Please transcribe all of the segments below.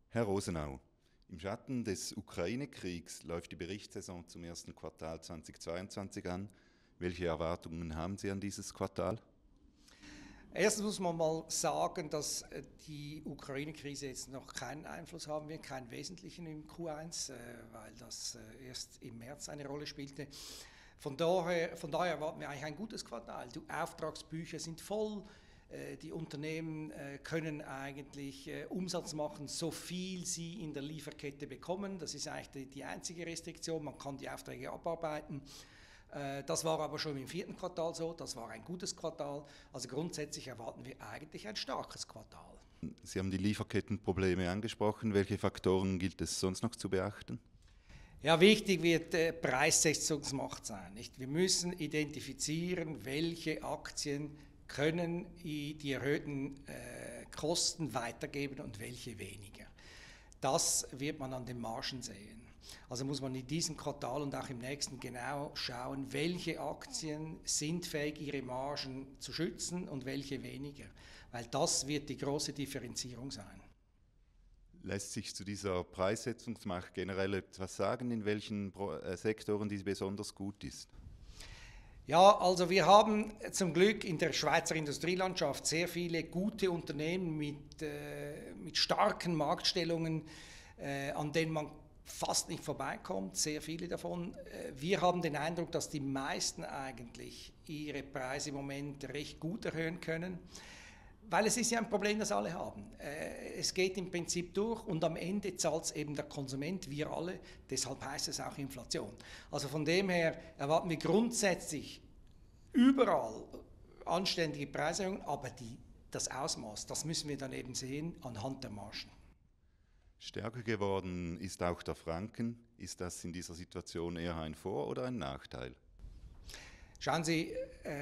Herr Rosenau, im Schatten des Ukraine-Kriegs läuft die Berichtssaison zum ersten Quartal 2022 an. Welche Erwartungen haben Sie an dieses Quartal? Erstens muss man mal sagen, dass die Ukraine-Krise jetzt noch keinen Einfluss haben wird, keinen wesentlichen im Q1, weil das erst im März eine Rolle spielte. Von daher erwarten wir eigentlich ein gutes Quartal. Die Auftragsbücher sind voll, die Unternehmen können eigentlich Umsatz machen, so viel sie in der Lieferkette bekommen. Das ist eigentlich die einzige Restriktion, man kann die Aufträge abarbeiten. Das war aber schon im vierten Quartal so, das war ein gutes Quartal. Also grundsätzlich erwarten wir eigentlich ein starkes Quartal. Sie haben die Lieferkettenprobleme angesprochen. Welche Faktoren gilt es sonst noch zu beachten? Ja, wichtig wird Preissetzungsmacht sein. Nicht? Wir müssen identifizieren, welche Aktien können die erhöhten Kosten weitergeben und welche weniger. Das wird man an den Margen sehen. Also muss man in diesem Quartal und auch im nächsten genau schauen, welche Aktien sind fähig, ihre Margen zu schützen und welche weniger. Weil das wird die große Differenzierung sein. Lässt sich zu dieser Preissetzungsmacht generell etwas sagen, in welchen Sektoren diese besonders gut ist? Ja, also wir haben zum Glück in der Schweizer Industrielandschaft sehr viele gute Unternehmen mit starken Marktstellungen, an denen man fast nicht vorbeikommt, sehr viele davon. Wir haben den Eindruck, dass die meisten eigentlich ihre Preise im Moment recht gut erhöhen können, weil es ist ja ein Problem, das alle haben. Es geht im Prinzip durch und am Ende zahlt es eben der Konsument, wir alle, deshalb heißt es auch Inflation. Also von dem her erwarten wir grundsätzlich überall anständige Preiserhöhungen, aber das Ausmaß, das müssen wir dann eben sehen anhand der Margen. Stärker geworden ist auch der Franken. Ist das in dieser Situation eher ein Vor- oder ein Nachteil? Schauen Sie,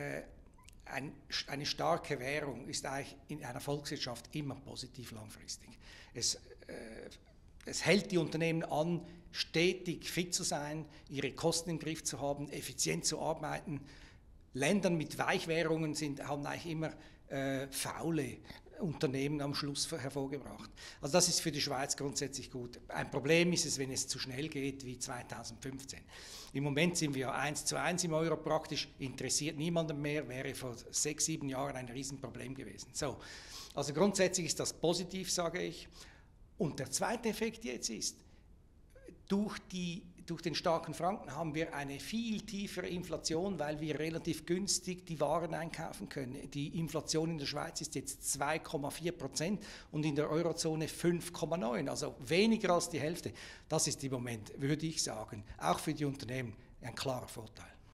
eine starke Währung ist eigentlich in einer Volkswirtschaft immer positiv langfristig. Es hält die Unternehmen an, stetig fit zu sein, ihre Kosten im Griff zu haben, effizient zu arbeiten. Länder mit Weichwährungen haben eigentlich immer faule Unternehmen am Schluss hervorgebracht. Also das ist für die Schweiz grundsätzlich gut. Ein Problem ist es, wenn es zu schnell geht wie 2015. Im Moment sind wir 1:1 im Euro praktisch, interessiert niemanden mehr, wäre vor 6, 7 Jahren ein Riesenproblem gewesen. So, also grundsätzlich ist das positiv, sage ich. Und der zweite Effekt jetzt ist, durch den starken Franken haben wir eine viel tiefere Inflation, weil wir relativ günstig die Waren einkaufen können. Die Inflation in der Schweiz ist jetzt 2,4% und in der Eurozone 5,9%, also weniger als die Hälfte. Das ist im Moment, würde ich sagen, auch für die Unternehmen ein klarer Vorteil.